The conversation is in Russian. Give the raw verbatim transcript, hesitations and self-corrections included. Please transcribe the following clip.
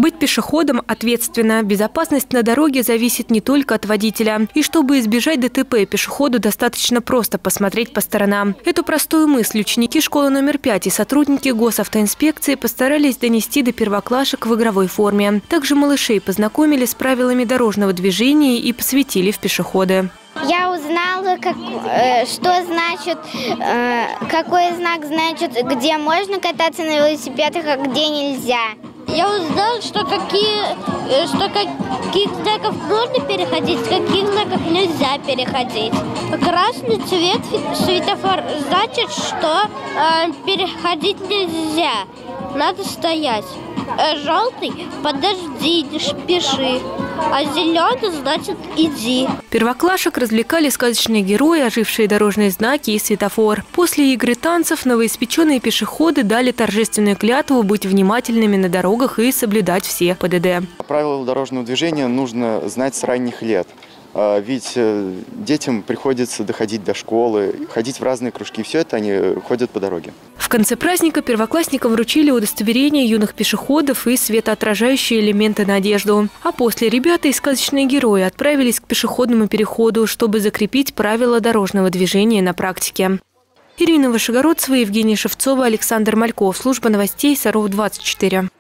Быть пешеходом ответственно. Безопасность на дороге зависит не только от водителя. И чтобы избежать ДТП, пешеходу достаточно просто посмотреть по сторонам. Эту простую мысль ученики школы номер пять и сотрудники госавтоинспекции постарались донести до первоклашек в игровой форме. Также малышей познакомили с правилами дорожного движения и посвятили в пешеходы. Я узнала, как, э, что значит, э, какой знак значит, где можно кататься на велосипедах, а где нельзя. Я узнала, что какие, что каких знаков можно переходить, каких знаков нельзя переходить. Красный цвет светофор значит, что э, переходить нельзя, надо стоять. Желтый – подожди, не спеши, а зеленый – значит иди. Первоклашек развлекали сказочные герои, ожившие дорожные знаки и светофор. После игры танцев новоиспеченные пешеходы дали торжественную клятву быть внимательными на дорогах и соблюдать все ПДД. Правила дорожного движения нужно знать с ранних лет. Ведь детям приходится доходить до школы, ходить в разные кружки. Все это они ходят по дороге. В конце праздника первоклассникам вручили удостоверение юных пешеходов и светоотражающие элементы на одежду. А после ребята и сказочные герои отправились к пешеходному переходу, чтобы закрепить правила дорожного движения на практике. Ирина Вышегородцева, Евгения Шевцова, Александр Мальков. Служба новостей Саров двадцать четыре.